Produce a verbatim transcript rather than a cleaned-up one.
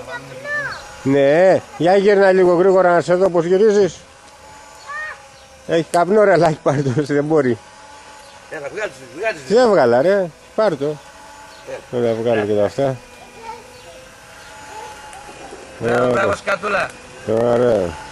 Ναι, για γύρνα λίγο γρήγορα να σε δω πως γυρίζεις. Έχει καπνό ρε, λάκι πάρ' το, δεν μπορεί. Έλα, βγάλεις, βγάλεις. Τι έβγαλα ρε, πάρ' το. Έλα, βγάλω και τα αυτά. Μπράβο, μπράβο, σκατούλα. Ωραία.